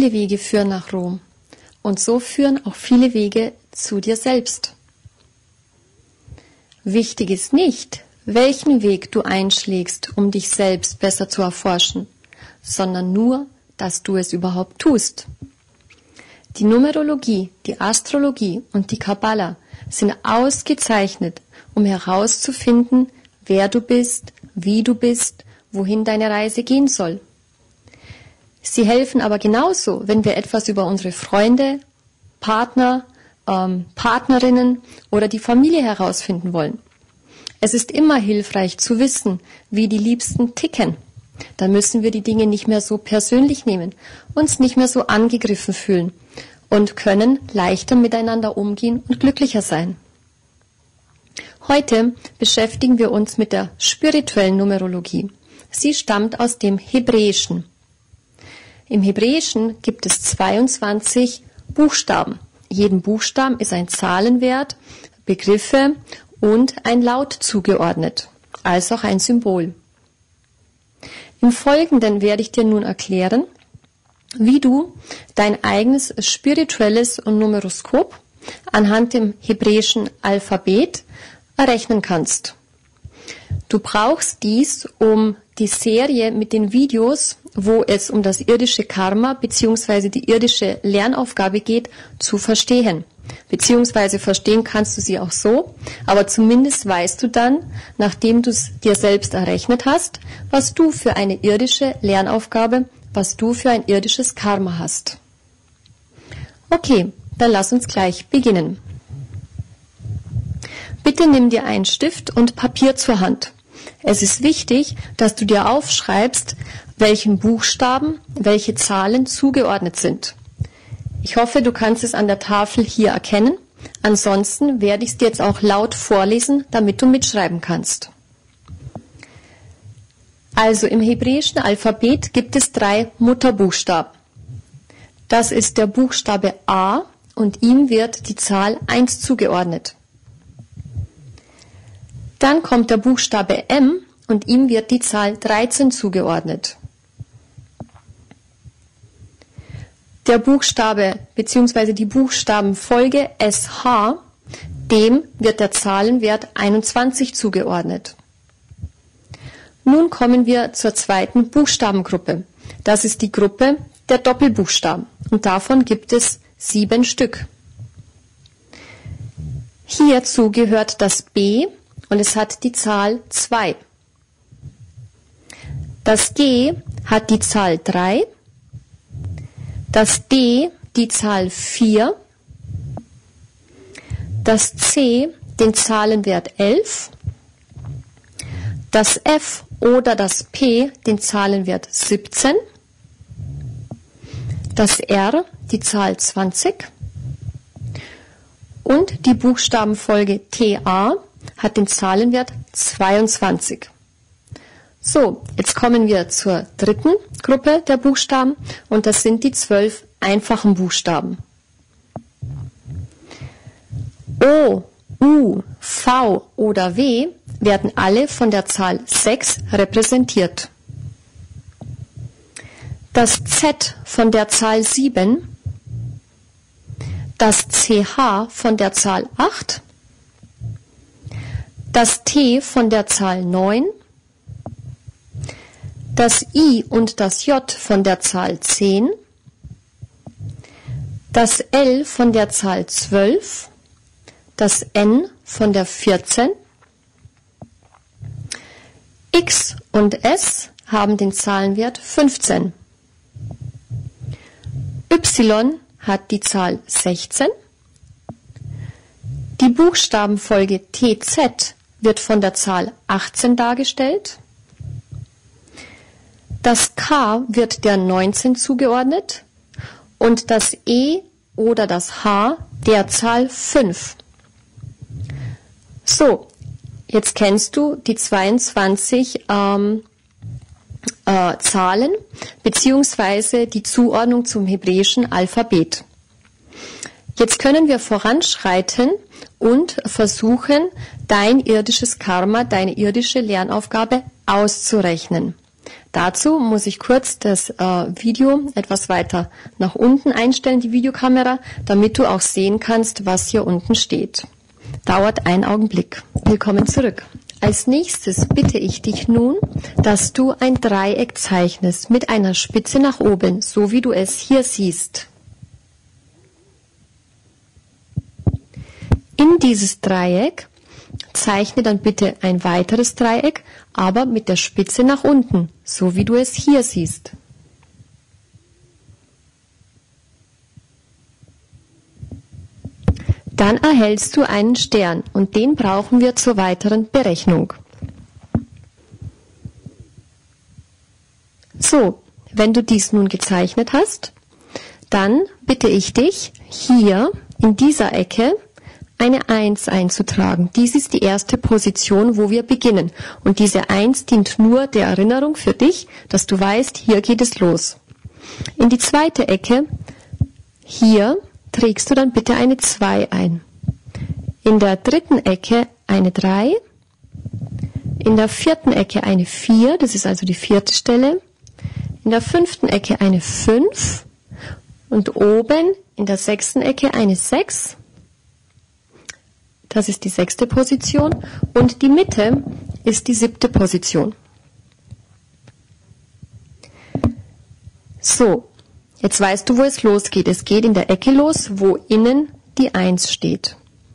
Viele Wege führen nach Rom und so führen auch viele Wege zu dir selbst. Wichtig ist nicht, welchen Weg du einschlägst, um dich selbst besser zu erforschen, sondern nur, dass du es überhaupt tust. Die Numerologie, die Astrologie und die Kabbala sind ausgezeichnet, um herauszufinden, wer du bist, wie du bist, wohin deine Reise gehen soll. Sie helfen aber genauso, wenn wir etwas über unsere Freunde, Partner, Partnerinnen oder die Familie herausfinden wollen. Es ist immer hilfreich zu wissen, wie die Liebsten ticken. Dann müssen wir die Dinge nicht mehr so persönlich nehmen, uns nicht mehr so angegriffen fühlen und können leichter miteinander umgehen und glücklicher sein. Heute beschäftigen wir uns mit der spirituellen Numerologie. Sie stammt aus dem Hebräischen. Im Hebräischen gibt es 22 Buchstaben. Jedem Buchstaben ist ein Zahlenwert, Begriffe und ein Laut zugeordnet, als auch ein Symbol. Im Folgenden werde ich dir nun erklären, wie du dein eigenes spirituelles Numeroskop anhand dem hebräischen Alphabet errechnen kannst. Du brauchst dies, um die Serie mit den Videos, wo es um das irdische Karma bzw. die irdische Lernaufgabe geht, zu verstehen. Beziehungsweise verstehen kannst du sie auch so, aber zumindest weißt du dann, nachdem du es dir selbst errechnet hast, was du für eine irdische Lernaufgabe, was du für ein irdisches Karma hast. Okay, dann lass uns gleich beginnen. Bitte nimm dir einen Stift und Papier zur Hand. Es ist wichtig, dass du dir aufschreibst, welchen Buchstaben, welche Zahlen zugeordnet sind. Ich hoffe, du kannst es an der Tafel hier erkennen. Ansonsten werde ich es dir jetzt auch laut vorlesen, damit du mitschreiben kannst. Also im hebräischen Alphabet gibt es 3 Mutterbuchstaben. Das ist der Buchstabe A und ihm wird die Zahl 1 zugeordnet. Dann kommt der Buchstabe M und ihm wird die Zahl 13 zugeordnet. Der Buchstabe bzw. die Buchstabenfolge SH, dem wird der Zahlenwert 21 zugeordnet. Nun kommen wir zur zweiten Buchstabengruppe. Das ist die Gruppe der Doppelbuchstaben und davon gibt es 7 Stück. Hierzu gehört das B und es hat die Zahl 2. Das G hat die Zahl 3. Das D die Zahl 4. Das C den Zahlenwert 11. Das F oder das P den Zahlenwert 17. Das R die Zahl 20. Und die Buchstabenfolge TA hat den Zahlenwert 22. So, jetzt kommen wir zur dritten Gruppe der Buchstaben und das sind die 12 einfachen Buchstaben. O, U, V oder W werden alle von der Zahl 6 repräsentiert. Das Z von der Zahl 7, das CH von der Zahl 8, das T von der Zahl 9, das I und das J von der Zahl 10, das L von der Zahl 12, das N von der 14, X und S haben den Zahlenwert 15, Y hat die Zahl 16, die Buchstabenfolge TZ wird von der Zahl 18 dargestellt, das K wird der 19 zugeordnet und das E oder das H der Zahl 5. So, jetzt kennst du die 22 Zahlen bzw. die Zuordnung zum hebräischen Alphabet. Jetzt können wir voranschreiten und versuchen, dein irdisches Karma, deine irdische Lernaufgabe auszurechnen. Dazu muss ich kurz das Video etwas weiter nach unten einstellen, die Videokamera, damit du auch sehen kannst, was hier unten steht. Dauert einen Augenblick. Willkommen zurück. Als nächstes bitte ich dich nun, dass du ein Dreieck zeichnest mit einer Spitze nach oben, so wie du es hier siehst. In dieses Dreieck zeichne dann bitte ein weiteres Dreieck, aber mit der Spitze nach unten, so wie du es hier siehst. Dann erhältst du einen Stern und den brauchen wir zur weiteren Berechnung. So, wenn du dies nun gezeichnet hast, dann bitte ich dich, hier in dieser Ecke eine 1 einzutragen. Dies ist die erste Position, wo wir beginnen. Und diese 1 dient nur der Erinnerung für dich, dass du weißt, hier geht es los. In die zweite Ecke, hier, trägst du dann bitte eine 2 ein. In der dritten Ecke eine 3. In der vierten Ecke eine 4, das ist also die vierte Stelle. In der fünften Ecke eine 5. Und oben in der sechsten Ecke eine 6. Das ist die sechste Position. Und die Mitte ist die siebte Position. So. Jetzt weißt du, wo es losgeht. Es geht in der Ecke los, wo innen die 1 steht.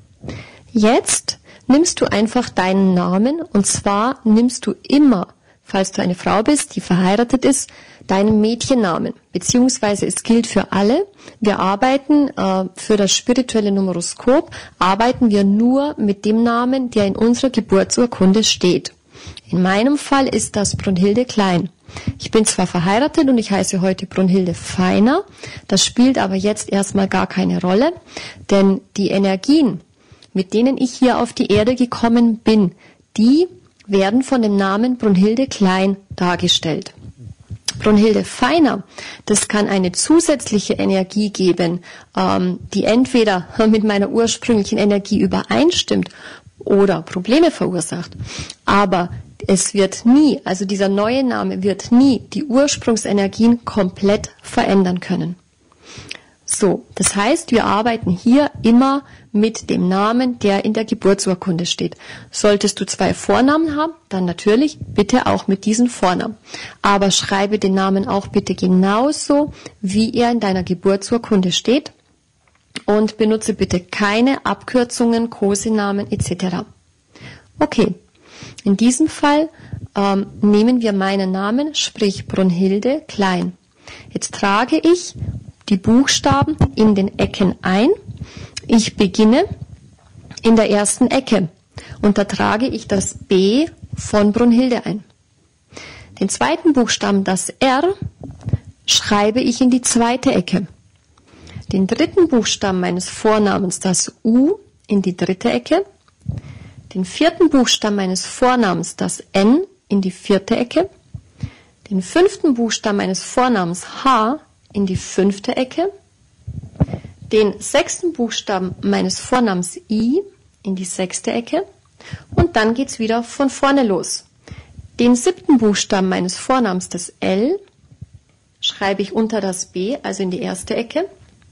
Jetzt nimmst du einfach deinen Namen und zwar nimmst du immer, falls du eine Frau bist, die verheiratet ist, deinen Mädchennamen. Beziehungsweise es gilt für alle. Wir arbeiten für das spirituelle Numeroskop, arbeiten wir nur mit dem Namen, der in unserer Geburtsurkunde steht. In meinem Fall ist das Brunhilde Klein. Ich bin zwar verheiratet und ich heiße heute Brunhilde Feiner, das spielt aber jetzt erstmal gar keine Rolle, denn die Energien, mit denen ich hier auf die Erde gekommen bin, die werden von dem Namen Brunhilde Klein dargestellt. Brunhilde Feiner, das kann eine zusätzliche Energie geben, die entweder mit meiner ursprünglichen Energie übereinstimmt oder Probleme verursacht, aber es wird nie, also dieser neue Name wird nie die Ursprungsenergien komplett verändern können. So, das heißt, wir arbeiten hier immer mit dem Namen, der in der Geburtsurkunde steht. Solltest du 2 Vornamen haben, dann natürlich bitte auch mit diesen Vornamen. Aber schreibe den Namen auch bitte genauso, wie er in deiner Geburtsurkunde steht und benutze bitte keine Abkürzungen, Kosenamen etc. Okay. In diesem Fall nehmen wir meinen Namen, sprich Brunhilde Klein. Jetzt trage ich die Buchstaben in den Ecken ein. Ich beginne in der ersten Ecke und da trage ich das B von Brunhilde ein. Den zweiten Buchstaben, das R, schreibe ich in die zweite Ecke. Den dritten Buchstaben meines Vornamens, das U, in die dritte Ecke. Den vierten Buchstaben meines Vornamens, das N, in die vierte Ecke. Den fünften Buchstaben meines Vornamens H in die fünfte Ecke. Den sechsten Buchstaben meines Vornamens I in die sechste Ecke. Und dann geht's wieder von vorne los. Den siebten Buchstaben meines Vornamens, das L, schreibe ich unter das B, also in die erste Ecke.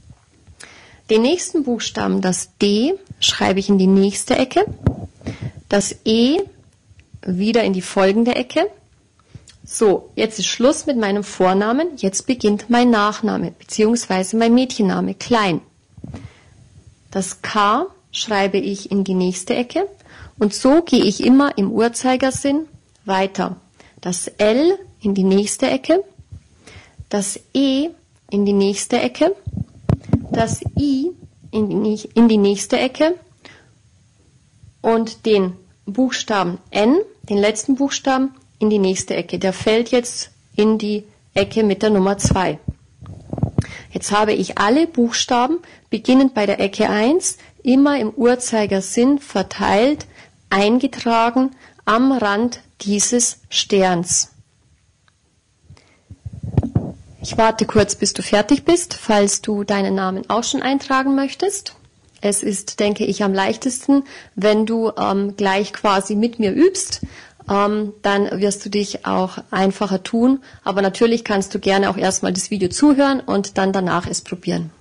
Den nächsten Buchstaben, das D, schreibe ich in die nächste Ecke. Das E wieder in die folgende Ecke. So, jetzt ist Schluss mit meinem Vornamen. Jetzt beginnt mein Nachname bzw. mein Mädchenname Klein. Das K schreibe ich in die nächste Ecke und so gehe ich immer im Uhrzeigersinn weiter. Das L in die nächste Ecke, das E in die nächste Ecke, das I in die nächste Ecke und den Buchstaben N, den letzten Buchstaben, in die nächste Ecke. Der fällt jetzt in die Ecke mit der Nummer 2. Jetzt habe ich alle Buchstaben, beginnend bei der Ecke 1, immer im Uhrzeigersinn verteilt, eingetragen am Rand dieses Sterns. Ich warte kurz, bis du fertig bist, falls du deinen Namen auch schon eintragen möchtest. Es ist, denke ich, am leichtesten, wenn du gleich quasi mit mir übst. dann wirst du dich auch einfacher tun. Aber natürlich kannst du gerne auch erstmal das Video zuhören und dann danach es probieren.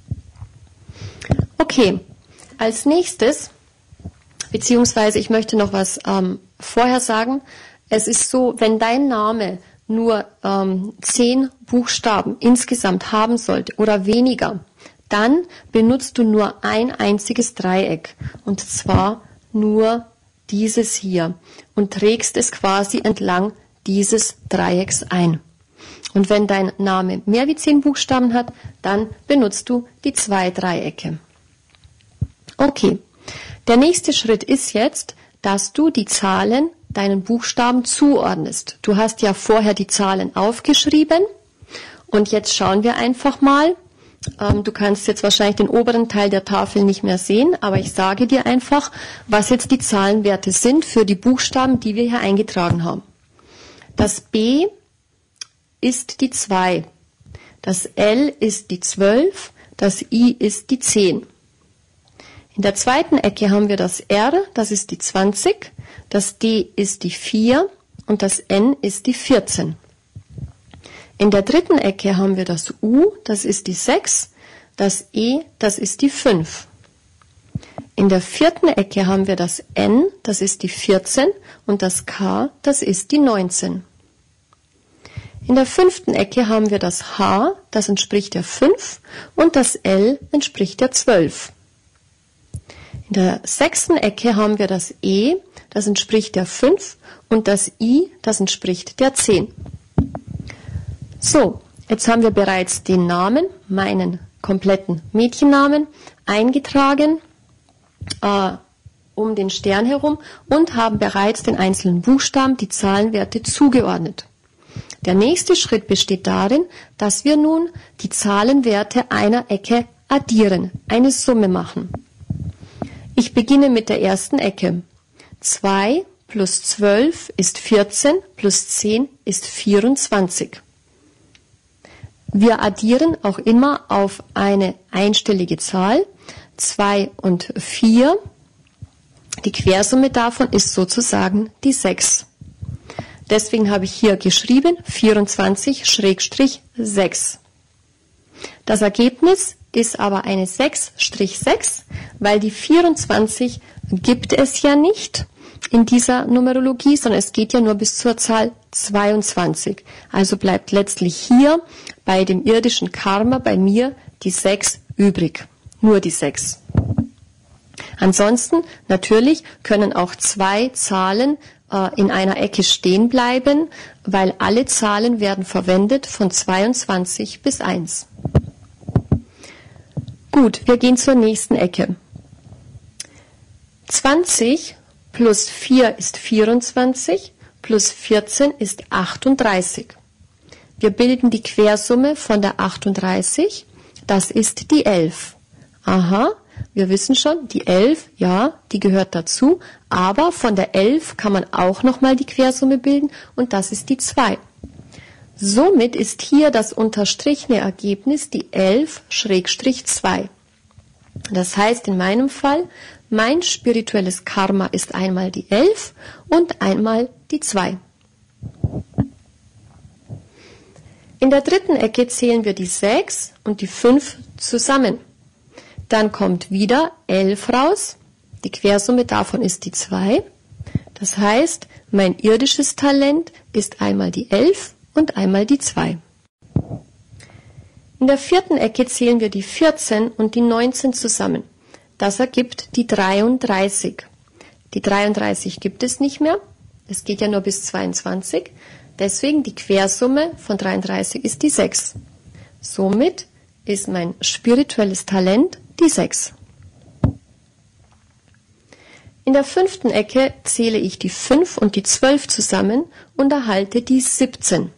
Okay, als nächstes, beziehungsweise ich möchte noch was vorher sagen. Es ist so, wenn dein Name nur 10 Buchstaben insgesamt haben sollte oder weniger, dann benutzt du nur ein einziges Dreieck, und zwar nur dieses hier, und trägst es quasi entlang dieses Dreiecks ein. Und wenn dein Name mehr wie 10 Buchstaben hat, dann benutzt du die 2 Dreiecke. Okay, der nächste Schritt ist jetzt, dass du die Zahlen deinen Buchstaben zuordnest. Du hast ja vorher die Zahlen aufgeschrieben und jetzt schauen wir einfach mal. Du kannst jetzt wahrscheinlich den oberen Teil der Tafel nicht mehr sehen, aber ich sage dir einfach, was jetzt die Zahlenwerte sind für die Buchstaben, die wir hier eingetragen haben. Das B ist die 2, das L ist die 12, das I ist die 10. In der zweiten Ecke haben wir das R, das ist die 20, das D ist die 4 und das N ist die 14. In der dritten Ecke haben wir das U, das ist die 6, das E, das ist die 5. In der vierten Ecke haben wir das N, das ist die 14 und das K, das ist die 19. In der fünften Ecke haben wir das H, das entspricht der 5 und das L entspricht der 12. In der sechsten Ecke haben wir das E, das entspricht der 5 und das I, das entspricht der 10. So, jetzt haben wir bereits den Namen, meinen kompletten Mädchennamen, eingetragen um den Stern herum und haben bereits den einzelnen Buchstaben die Zahlenwerte zugeordnet. Der nächste Schritt besteht darin, dass wir nun die Zahlenwerte einer Ecke addieren, eine Summe machen. Ich beginne mit der ersten Ecke. 2 plus 12 ist 14, plus 10 ist 24. Wir addieren auch immer auf eine einstellige Zahl. 2 und 4. Die Quersumme davon ist sozusagen die 6. Deswegen habe ich hier geschrieben 24/6. Das Ergebnis ist aber eine 6/6, weil die 24 gibt es ja nicht in dieser Numerologie, sondern es geht ja nur bis zur Zahl 22. Also bleibt letztlich hier bei dem irdischen Karma bei mir die 6 übrig. Nur die 6. Ansonsten natürlich können auch 2 Zahlen in einer Ecke stehen bleiben, weil alle Zahlen werden verwendet von 22 bis 1. Gut, wir gehen zur nächsten Ecke. 20 plus 4 ist 24, plus 14 ist 38. Wir bilden die Quersumme von der 38, das ist die 11. Aha, wir wissen schon, die 11, ja, die gehört dazu, aber von der 11 kann man auch nochmal die Quersumme bilden und das ist die 2. Somit ist hier das unterstrichene Ergebnis die 11/2. Das heißt in meinem Fall, mein spirituelles Karma ist einmal die 11 und einmal die 2. In der dritten Ecke zählen wir die 6 und die 5 zusammen. Dann kommt wieder 11 raus. Die Quersumme davon ist die 2. Das heißt, mein irdisches Talent ist einmal die 11 und einmal die 2. In der vierten Ecke zählen wir die 14 und die 19 zusammen. Das ergibt die 33. Die 33 gibt es nicht mehr. Es geht ja nur bis 22. Deswegen die Quersumme von 33 ist die 6. Somit ist mein spirituelles Talent die 6. In der fünften Ecke zähle ich die 5 und die 12 zusammen und erhalte die 17.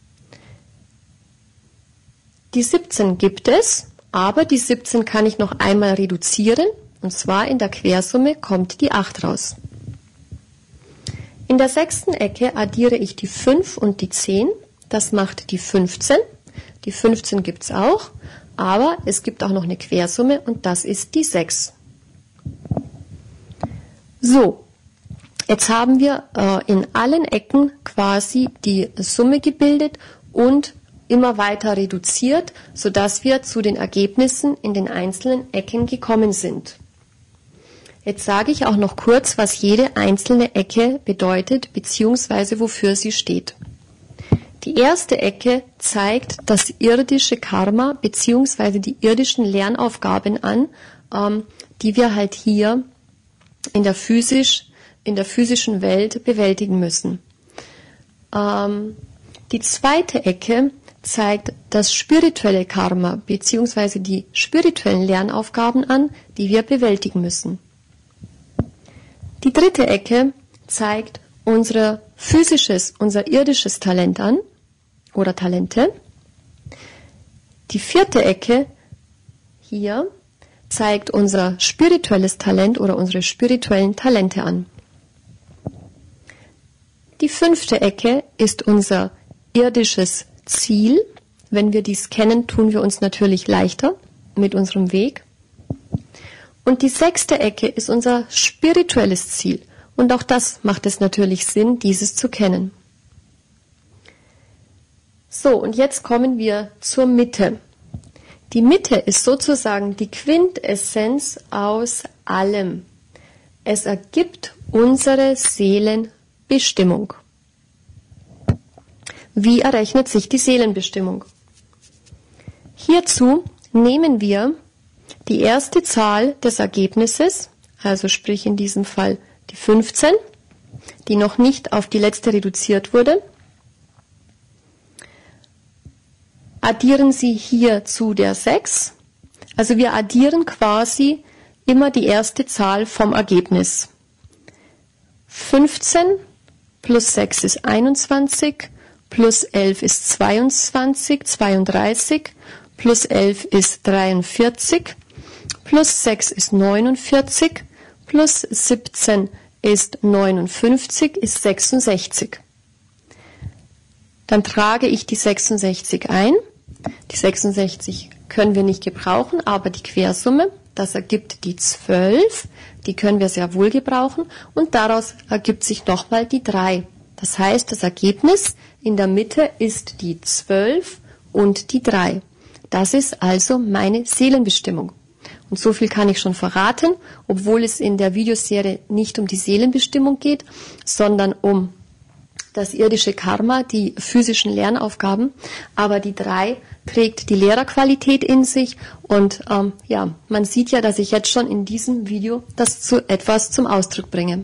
Die 17 gibt es, aber die 17 kann ich noch einmal reduzieren, und zwar in der Quersumme kommt die 8 raus. In der sechsten Ecke addiere ich die 5 und die 10, das macht die 15. Die 15 gibt es auch, aber es gibt auch noch eine Quersumme und das ist die 6. So, Jetzt haben wir in allen Ecken quasi die Summe gebildet und immer weiter reduziert, sodass wir zu den Ergebnissen in den einzelnen Ecken gekommen sind. Jetzt sage ich auch noch kurz, was jede einzelne Ecke bedeutet bzw. wofür sie steht. Die erste Ecke zeigt das irdische Karma bzw. die irdischen Lernaufgaben an, die wir halt hier in der physischen Welt bewältigen müssen. Die zweite Ecke zeigt das spirituelle Karma bzw. die spirituellen Lernaufgaben an, die wir bewältigen müssen. Die dritte Ecke zeigt unser irdisches Talent an oder Talente. Die vierte Ecke hier zeigt unser spirituelles Talent oder unsere spirituellen Talente an. Die fünfte Ecke ist unser irdisches Ziel. Wenn wir dies kennen, tun wir uns natürlich leichter mit unserem Weg. Und die sechste Ecke ist unser spirituelles Ziel. Und auch das macht es natürlich Sinn, dieses zu kennen. So, und jetzt kommen wir zur Mitte. Die Mitte ist sozusagen die Quintessenz aus allem. Es ergibt unsere Seelenbestimmung. Wie errechnet sich die Seelenbestimmung? Hierzu nehmen wir die erste Zahl des Ergebnisses, also sprich in diesem Fall die 15, die noch nicht auf die letzte reduziert wurde, addieren sie hier zu der 6. Also wir addieren quasi immer die erste Zahl vom Ergebnis. 15 plus 6 ist 21, plus 11 ist 32, plus 11 ist 43, plus 6 ist 49, plus 17 ist 59, ist 66. Dann trage ich die 66 ein. Die 66 können wir nicht gebrauchen, aber die Quersumme, das ergibt die 12, die können wir sehr wohl gebrauchen und daraus ergibt sich nochmal die 3. Das heißt, das Ergebnis in der Mitte ist die 12 und die 3. Das ist also meine Seelenbestimmung. Und so viel kann ich schon verraten, obwohl es in der Videoserie nicht um die Seelenbestimmung geht, sondern um das irdische Karma, die physischen Lernaufgaben. Aber die 3 trägt die Lehrerqualität in sich und man sieht ja, dass ich jetzt schon in diesem Video das zu etwas zum Ausdruck bringe.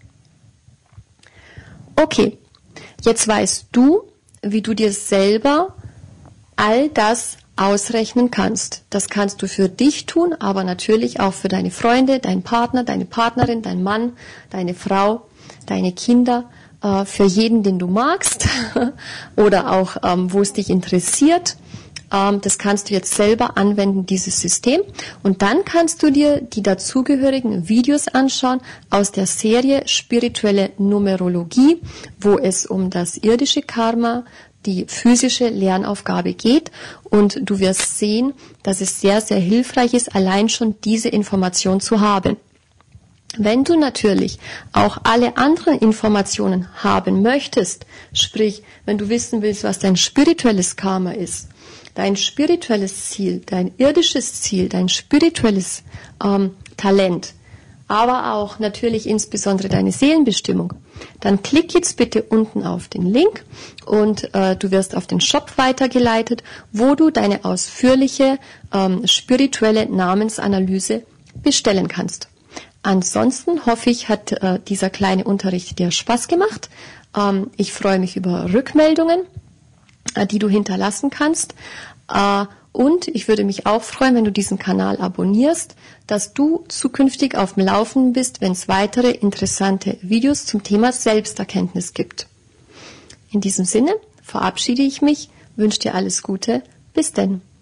Okay, jetzt weißt du, wie du dir selber all das ausrechnen kannst. Das kannst du für dich tun, aber natürlich auch für deine Freunde, deinen Partner, deine Partnerin, deinen Mann, deine Frau, deine Kinder, für jeden, den du magst oder auch, wo es dich interessiert. Das kannst du jetzt selber anwenden, dieses System. Und dann kannst du dir die dazugehörigen Videos anschauen aus der Serie Spirituelle Numerologie, wo es um das irdische Karma, die physische Lernaufgabe geht. Und du wirst sehen, dass es sehr, sehr hilfreich ist, allein schon diese Information zu haben. Wenn du natürlich auch alle anderen Informationen haben möchtest, sprich, wenn du wissen willst, was dein spirituelles Karma ist, dein spirituelles Ziel, dein irdisches Ziel, dein spirituelles Talent, aber auch natürlich insbesondere deine Seelenbestimmung, dann klick jetzt bitte unten auf den Link und du wirst auf den Shop weitergeleitet, wo du deine ausführliche spirituelle Namensanalyse bestellen kannst. Ansonsten hoffe ich, hat dieser kleine Unterricht dir Spaß gemacht. Ich freue mich über Rückmeldungen, die du hinterlassen kannst. Und ich würde mich auch freuen, wenn du diesen Kanal abonnierst, dass du zukünftig auf dem Laufenden bist, wenn es weitere interessante Videos zum Thema Selbsterkenntnis gibt. In diesem Sinne verabschiede ich mich, wünsche dir alles Gute. Bis denn.